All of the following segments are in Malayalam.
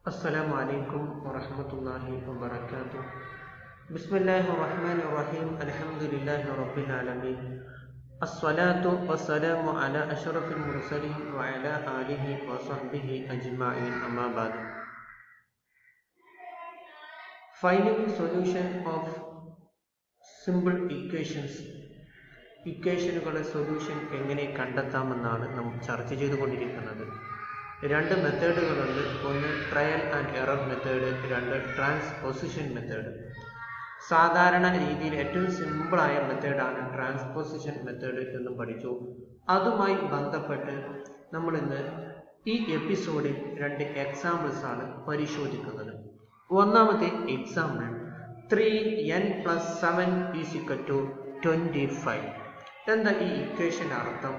Assalamu alaikum wa rahmatullahi wa barakatuh. Bismillahirrahmanirrahim. Alhamdulillahi rabbil alamin. As-salatu wassalamu ala ashrafil mursalin wa ala alihi wa sahbihi ajma'in, amma ba'd. Finding solution of simple equations. ഇക്വേഷനുകളുടെ സൊല്യൂഷൻ എങ്ങനെ കണ്ടെത്താമെന്നാണ് നാം ചർച്ച ചെയ്തുകൊണ്ടിരിക്കുന്നത്. രണ്ട് മെത്തേഡുകളുണ്ട്. ഒന്ന് ട്രയൽ ആൻഡ് എറർ മെത്തേഡ്, രണ്ട് ട്രാൻസ്പോസിഷൻ മെത്തേഡ്. സാധാരണ രീതിയിൽ ഏറ്റവും സിമ്പിളായ മെത്തേഡാണ് ട്രാൻസ്പോസിഷൻ മെത്തേഡ് എന്നും പഠിച്ചു. അതുമായി ബന്ധപ്പെട്ട് നമ്മൾ ഇന്ന് ഈ എപ്പിസോഡിൽ രണ്ട് എക്സാമ്പിൾസ് ആണ് പരിശോധിക്കുന്നത്. ഒന്നാമത്തെ എക്സാമ്പിൾ 3n+7 = 25. എന്താ ഈ ഇക്വേഷൻ്റെ അർത്ഥം?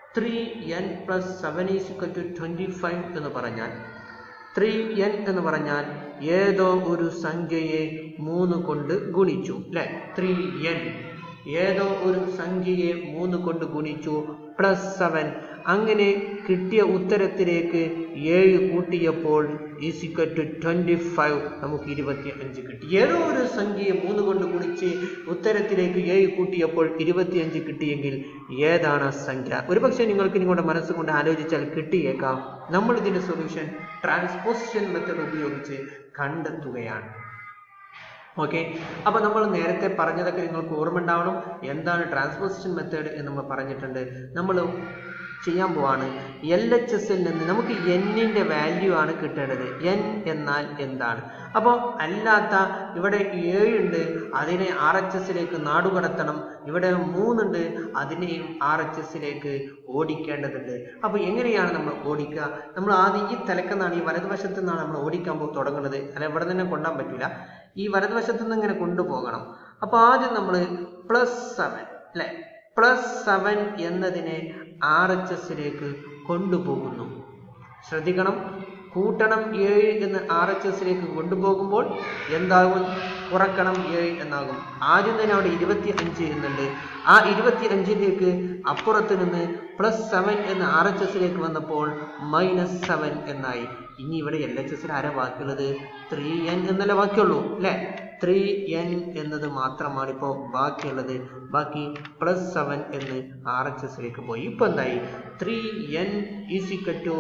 3n+7 = 25 എന്ന് പറഞ്ഞാൽ 3n എന്ന് പറഞ്ഞാൽ ഏതോ ഒരു സംഖ്യയെ 3 കൊണ്ട് ഗുണിച്ചു, അല്ലെ? 3n ഏതോ ഒരു സംഖ്യയെ 3 കൊണ്ട് ഗുണിച്ചു +7. അങ്ങനെ കിട്ടിയ ഉത്തരത്തിലേക്ക് 7 കൂട്ടിയപ്പോൾ =25. നമുക്ക് 25 കിട്ടി. ഏതോ ഒരു സംഖ്യയെ 3 കൊണ്ട് ഗുണിച്ച് ഉത്തരത്തിലേക്ക് 7 കൂട്ടിയപ്പോൾ 25 കിട്ടിയെങ്കിൽ ഏതാണ് ആ സംഖ്യ? ഒരുപക്ഷെ നിങ്ങൾക്ക് നിങ്ങളുടെ മനസ്സുകൊണ്ട് ആലോചിച്ചാൽ കിട്ടിയേക്കാം. നമ്മൾ ഇതിന്റെ സൊല്യൂഷൻ ട്രാൻസ്പോസിഷൻ മെത്തേഡ് ഉപയോഗിച്ച് കണ്ടെത്തുകയാണ്. ഓക്കെ, അപ്പൊ നമ്മൾ നേരത്തെ പറഞ്ഞതൊക്കെ നിങ്ങൾക്ക് ഓർമ്മ ഉണ്ടാവണം. എന്താണ് ട്രാൻസ്പോസിഷൻ മെത്തേഡ് എന്ന് നമ്മൾ പറഞ്ഞിട്ടുണ്ട്. നമ്മൾ ചെയ്യാൻ പോവാണ് LHSൽ നിന്ന് നമുക്ക് n-ന്റെ വാല്യൂ ആണ് കിട്ടേണ്ടത്. n എന്നാൽ എന്താണ്? അപ്പോൾ അല്ലാത്ത ഇവിടെ 7 ഉണ്ട്, അതിനെ RHSലേക്ക് നാടുകടത്തണം. ഇവിടെ 3 ഉണ്ട്, അതിനെയും RHSലേക്ക് ഓടിക്കേണ്ടതുണ്ട്. അപ്പോൾ എങ്ങനെയാണ് നമ്മൾ ഓടിക്കുക? നമ്മൾ ആദ്യം ഈ തലക്കെന്നാണ്, ഈ വലതുവശത്തു നിന്നാണ് നമ്മൾ ഓടിക്കാൻ തുടങ്ങുന്നത്. അല്ല, ഇവിടെ തന്നെ കൊണ്ടാൻ പറ്റില്ല, ഈ വലതുവശത്തു നിന്ന് ഇങ്ങനെ കൊണ്ടുപോകണം. അപ്പോൾ ആദ്യം നമ്മൾ +7, അല്ലെ? +7 എന്നതിനെ RHSലേക്ക് കൊണ്ടുപോകുന്നു. ശ്രദ്ധിക്കണം, കൂട്ടണം 7 എന്ന് RHSലേക്ക് കൊണ്ടുപോകുമ്പോൾ എന്താകും? കുറക്കണം 7 എന്നാകും. ആദ്യം തന്നെ അവിടെ 25 എന്നുണ്ട്. ആ 25ലേക്ക് അപ്പുറത്ത് നിന്ന് +7 എന്ന് RHSലേക്ക് വന്നപ്പോൾ -7 എന്നായി. ഇനി ഇവിടെ LHSൽ ആരാ ബാക്കിയുള്ളത്? 3n എന്നല്ല ബാക്കിയുള്ളൂ, അല്ലെ? 3n എന്നത് മാത്രമാണ് ഇപ്പോൾ ബാക്കിയുള്ളത്. ബാക്കി +7 എന്ന് RHSലേക്ക് പോയി. ഇപ്പൊ എന്തായി? 3n =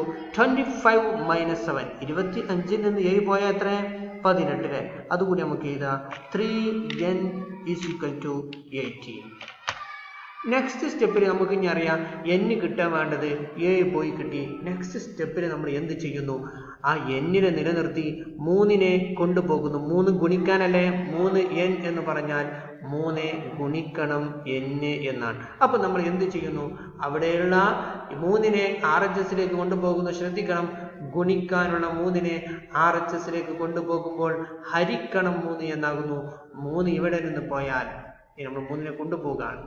25 - 7. 25ൽ നിന്ന് 7 പോയാൽ എത്ര? 18. അതുകൂടി നമുക്ക് എഴുതാം. 3n = 18. നെക്സ്റ്റ് സ്റ്റെപ്പിൽ നമുക്ക് ഇനി അറിയാം n കിട്ടാൻ വേണ്ടത് 7 പോയി കിട്ടി. നെക്സ്റ്റ് സ്റ്റെപ്പിൽ നമ്മൾ എന്ത് ചെയ്യുന്നു? ആ n-നെ നിലനിർത്തി 3നെ കൊണ്ടുപോകുന്നു. 3 ഗുണിക്കാനല്ലേ? 3n എന്ന് പറഞ്ഞാൽ 3 ഗുണിക്കണം n എന്നാണ്. അപ്പൊ നമ്മൾ എന്ത് ചെയ്യുന്നു? അവിടെയുള്ള 3നെ RHSലേക്ക് കൊണ്ടുപോകുന്നു. ശ്രദ്ധിക്കണം, ഗുണിക്കാനുള്ള 3നെ RHSലേക്ക് കൊണ്ടുപോകുമ്പോൾ ഹരിക്കണം 3 എന്നാകുന്നു. 3 ഇവിടെ നിന്ന് പോയാൽ നമ്മൾ 3നെ കൊണ്ടുപോകാണ്.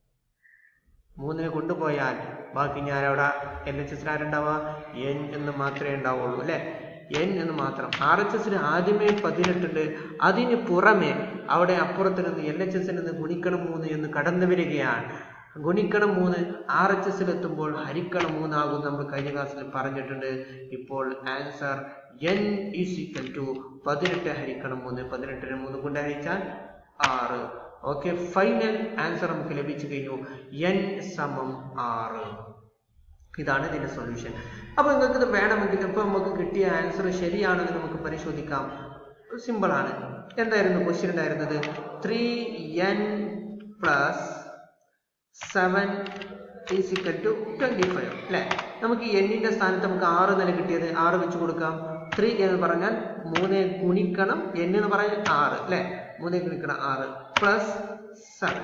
3നെ കൊണ്ടുപോയാൽ ബാക്കി ഞാൻ അവിടെ LHSൽ ആരുണ്ടാവുക? n എന്ന് മാത്രമേ ഉണ്ടാവുള്ളൂ, അല്ലെ? n എന്ന് മാത്രം. RHSൽ ആദ്യമേ 18 ഉണ്ട്. അതിന് പുറമെ അവിടെ അപ്പുറത്ത് നിന്ന് LHSൽ നിന്ന് ഗുണിക്കണം 3 എന്ന് കടന്നു വരികയാണ്. ഗുണിക്കണം 3 RHSൽ എത്തുമ്പോൾ ഹരിക്കണം 3 ആകും. നമ്മൾ കഴിഞ്ഞ ക്ലാസ്സിൽ പറഞ്ഞിട്ടുണ്ട്. ഇപ്പോൾ ആൻസർ n = 18 ഹരിക്കണം 3. 18നെ 3 കൊണ്ട് ഹരിച്ചാൽ 6. ഓക്കെ, ഫൈനൽ ആൻസർ നമുക്ക് ലഭിച്ചു കഴിഞ്ഞു. n = 6. ഇതാണ് ഇതിന്റെ സൊല്യൂഷൻ. അപ്പൊ നിങ്ങൾക്ക് ഇത് വേണമെങ്കിൽ ഇപ്പൊ നമുക്ക് കിട്ടിയ ആൻസർ ശരിയാണെന്ന് നമുക്ക് പരിശോധിക്കാം. സിമ്പിൾ ആണ്. എന്തായിരുന്നു ക്വസ്റ്റ്യൻ ഉണ്ടായിരുന്നത്? 3n + 7 = 25, അല്ലെ? നമുക്ക് ഈ n-ന്റെ സ്ഥാനത്ത് നമുക്ക് 6 എന്നല്ല കിട്ടിയത്. 6 വെച്ച് കൊടുക്കാം. 3 എന്ന് പറഞ്ഞാൽ 3 ഗുണിക്കണം n എന്ന് പറഞ്ഞാൽ 6, അല്ലെ? 3 ഗുണിക്കണം 6 +7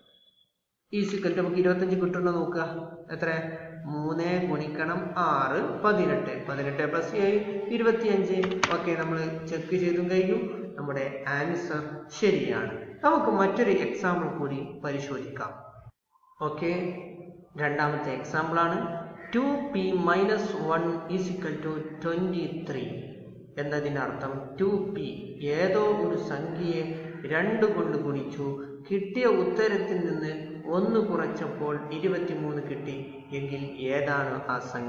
= നമുക്ക് 25 കിട്ടുന്ന നോക്കുക. എത്ര? 3 ഗുണിക്കണം 6 18. 18 + 7 25. ഓക്കെ, നമ്മൾ ചെക്ക് ചെയ്തും കഴിഞ്ഞു. നമ്മുടെ ആൻസർ ശരിയാണ്. നമുക്ക് മറ്റൊരു എക്സാമ്പിൾ കൂടി പരിശോധിക്കാം. ഓക്കെ, രണ്ടാമത്തെ എക്സാമ്പിൾ ആണ് 2p - 1 = 23. എന്നതിൻ്റെ അർത്ഥം 2p ഏതോ ഒരു സംഖ്യയെ 2 കൊണ്ട് ഗുണിച്ചു. കിട്ടിയ ഉത്തരത്തിൽ നിന്ന് 1 കുറച്ചപ്പോൾ 23 കിട്ടി. എങ്കിൽ ഏതാണ് ആ സംഖ്യ?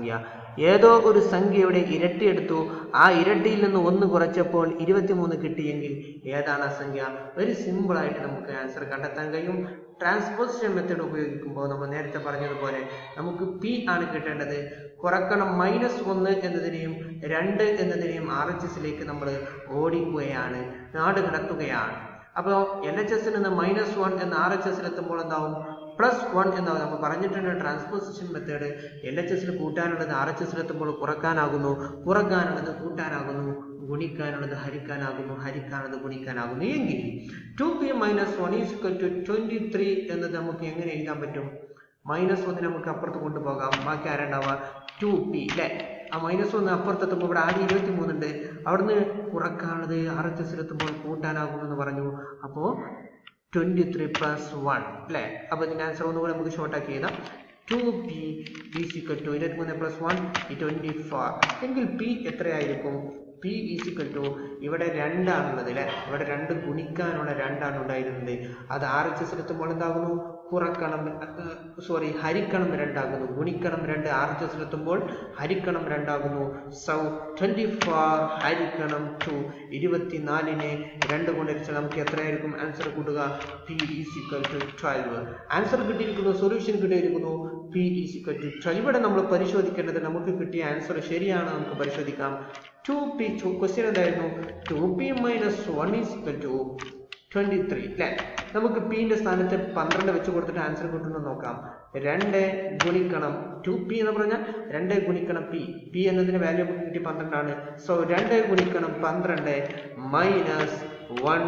ഏതോ ഒരു സംഖ്യയുടെ ഇരട്ടി എടുത്തു, ആ ഇരട്ടിയിൽ നിന്ന് 1 കുറച്ചപ്പോൾ 23 കിട്ടിയെങ്കിൽ ഏതാണ് ആ സംഖ്യ? വെരി സിമ്പിൾ ആയിട്ട് നമുക്ക് ആൻസർ കണ്ടെത്താൻ കഴിയും. ട്രാൻസ്പോസിഷൻ മെത്തേഡ് ഉപയോഗിക്കുമ്പോൾ നമ്മൾ നേരത്തെ പറഞ്ഞതുപോലെ നമുക്ക് പി ആണ് കിട്ടേണ്ടത്. കുറക്കണം -1 എന്നതിനെയും 2 എന്നതിനെയും RHSലേക്ക് നമ്മൾ ഓടിക്കുകയാണ്, നാട് കടത്തുകയാണ്. അപ്പോൾ LHSൽ നിന്ന് -1 എന്ന RHSൽ എത്തുമ്പോൾ എന്താവും? +1 എന്നാവും. നമ്മൾ പറഞ്ഞിട്ടുണ്ട് ട്രാൻസ്പോസിഷൻ മെത്തേഡ് LHSൽ കൂട്ടാനുള്ളത് RHSൽ എത്തുമ്പോൾ കുറക്കാനാകുന്നു, കുറക്കാനുള്ളത് കൂട്ടാനാകുന്നു, ഗുണിക്കാനുള്ളത് ഹരിക്കാനാകുന്നു, ഹരിക്കാനുള്ളത് ഗുണിക്കാനാകുന്നു. എങ്കിൽ 2p - 1 = 23 എന്നത് നമുക്ക് എങ്ങനെ എഴുതാൻ പറ്റും? -1 നമുക്ക് അപ്പുറത്ത് കൊണ്ടുപോകാം, ബാക്കി ആരുണ്ടാവുക? 2p അല്ലേ? ആ -1 അപ്പുറത്തെത്തുമ്പോൾ ഇവിടെ ആദ്യം 23 ഉണ്ട്, അവിടുന്ന് കുറക്കാനുള്ളത് RHSൽ എത്തുമ്പോൾ കൂട്ടാനാകുമെന്ന് പറഞ്ഞു. അപ്പോൾ 23 + 1 അല്ലേ? അപ്പോൾ ഇതിൻ്റെ ആൻസർ ഒന്നുകൂടെ നമുക്ക് ഷോർട്ടാക്കി എഴുതാം. 2p = 23 + 1 24. എങ്കിൽ p എത്രയായിരിക്കും? p = ഇവിടെ 2 ആണുള്ളത് അല്ലേ? ഇവിടെ 2 ഗുണിക്കാനുള്ള 2 ആണ് ഉണ്ടായിരുന്നത്. അത് RHSൽ എത്തുമ്പോൾ എന്താകുന്നു? കുറക്കണം, ഹരിക്കണം 2 ആകുന്നു, ഗുണിക്കണം 2, RHSൽ എത്തുമ്പോൾ ഹരിക്കണം 2 ആകുന്നു. സോ 24 ഹരിക്കണം 2, 24നെ 2 കൊണ്ട് ഹരിച്ചാൽ നമുക്ക് എത്രയായിരിക്കും ആൻസർ കൂട്ടുക? p = 12. ആൻസർ കിട്ടിയിരിക്കുന്നു, സൊല്യൂഷൻ കിട്ടിയിരിക്കുന്നു. p = 12. ഇവിടെ നമ്മൾ പരിശോധിക്കേണ്ടത് നമുക്ക് കിട്ടിയ ആൻസർ ശരിയാണ്. നമുക്ക് പരിശോധിക്കാം. 2p ക്വസ്റ്റ്യൻ എന്തായിരുന്നു? 2p - 1 = 23 അല്ലേ? നമുക്ക് പിന്റെ സ്ഥാനത്ത് 12 വെച്ച് കൊടുത്തിട്ട് ആൻസർ കിട്ടുന്നത് നോക്കാം. 2 ഗുണിക്കണം 2p എന്ന് പറഞ്ഞാൽ 2 ഗുണിക്കണം p. p എന്നതിന്റെ വാല്യൂ നമുക്ക് കിട്ടി 12 ആണ്. സോ 2 ഗുണിക്കണം 12 - 1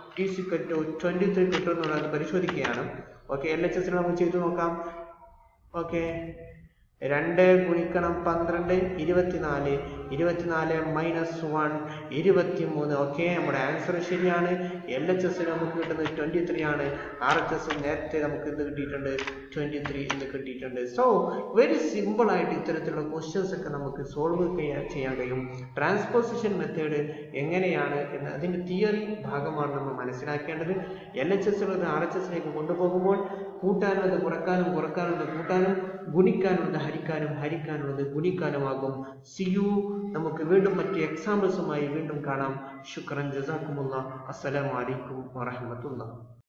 = 23 കിട്ടുമെന്നുള്ളത് പരിശോധിക്കുകയാണ്. ഓക്കെ, LHSൽ നമുക്ക് ചെയ്തു നോക്കാം. ഓക്കെ, 2 ഗുണിക്കണം 12 24, 24 - 1 23. ഓക്കെ, നമ്മുടെ ആൻസർ ശരിയാണ്. LHSൽ നമുക്ക് കിട്ടുന്നത് 23 ആണ്. RHS നേരത്തെ നമുക്ക് എന്ത് കിട്ടിയിട്ടുണ്ട്? 23 എന്ന് കിട്ടിയിട്ടുണ്ട്. സോ വെരി സിമ്പിൾ ആയിട്ട് ഇത്തരത്തിലുള്ള ക്വസ്റ്റ്യൻസ് ഒക്കെ നമുക്ക് സോൾവ് ചെയ്യാൻ കഴിയും. ട്രാൻസ്പോസിഷൻ മെത്തേഡ് എങ്ങനെയാണ് എന്ന് അതിൻ്റെ തിയറി ഭാഗമാണ് നമ്മൾ മനസ്സിലാക്കേണ്ടത്. LHSലുള്ളത് RHSലേക്ക് കൊണ്ടുപോകുമ്പോൾ കൂട്ടാനുള്ളത് കുറക്കാനും, കുറക്കാനുള്ളത് കൂട്ടാനും, ഗുണിക്കാനുള്ളത് ഹരിക്കാനും, ഹരിക്കാനുള്ളത് ഗുണിക്കാനുമാകും. സിയു നമുക്ക് വീണ്ടും മറ്റ് എക്സാമ്പിൾസുമായി വീണ്ടും കാണാം. ശുക്രൻ, ജസാക്കുമുല്ലാഹ്. അസ്സലാമു അലൈക്കും വറഹ്മത്തുള്ളാഹി.